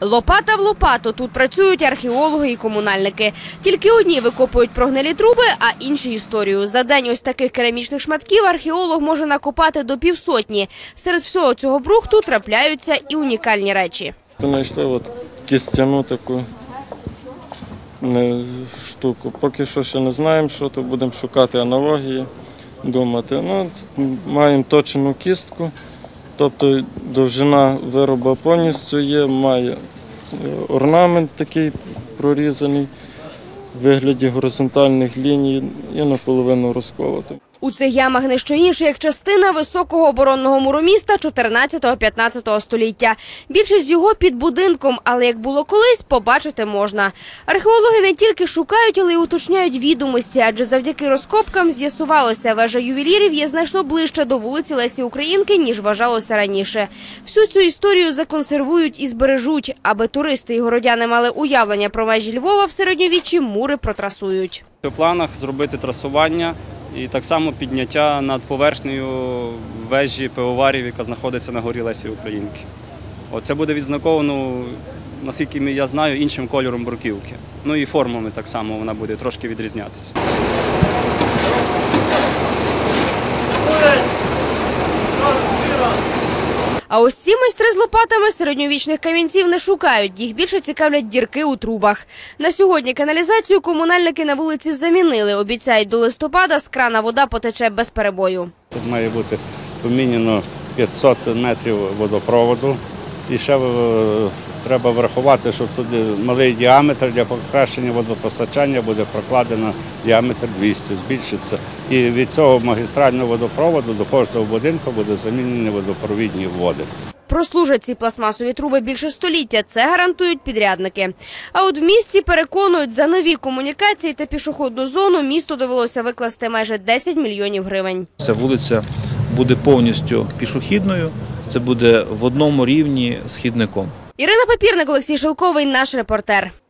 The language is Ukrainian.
Лопата в лопату тут працюють археологи і комунальники. Тільки одні викопують прогнилі труби, а інші – історію. За день ось таких керамічних шматків археолог може накопати до 500. Серед всього цього брухту трапляються і унікальні речі. Знайшли кістяну таку штуку. Поки що ще не знаємо, що то, будемо шукати аналогії, думати. Маємо точену кістку, тобто довжина вироба повністю є, має орнамент такий прорізаний в вигляді горизонтальних ліній і наполовину розколотий. У цих ямах не що інше, як частина високого оборонного муру міста 14-15 століття. Більшість його під будинком, але як було колись, побачити можна. Археологи не тільки шукають, але й уточняють відомості, адже завдяки розкопкам з'ясувалося, вежа ювелірів є значно ближче до вулиці Лесі Українки, ніж вважалося раніше. Всю цю історію законсервують і збережуть. Аби туристи і городяни мали уявлення про вежі Львова в середньовіччі, мури протрасують. У планах зробити трасування і так само підняття над поверхнею вежі пивоварів, яка знаходиться на горі Лесі Українки. Це буде відзнаковано, наскільки я знаю, іншим кольором бруківки. І формами так само вона буде трошки відрізнятися. А ось ці майстри з лопатами середньовічних камінців не шукають. Їх більше цікавлять дірки у трубах. На сьогодні каналізацію комунальники на вулиці замінили. Обіцяють, до листопада з крана вода потече без перебою. Тут має бути поміняно 500 метрів водопроводу. І ще треба врахувати, що тут малий діаметр для покращення водопостачання буде прокладено діаметр 200, збільшиться. І від цього магістрального водопроводу до кожного будинку буде замінені водопровідні води. Прослужать ці пластмасові труби більше століття, це гарантують підрядники. А от в місті переконують, за нові комунікації та пішохідну зону місту довелося викласти майже 10 мільйонів гривень. Ця вулиця буде повністю пішохідною, це буде в одному рівні з хідником. Ірина Папірник, Олексій Шелковий, наш репортер.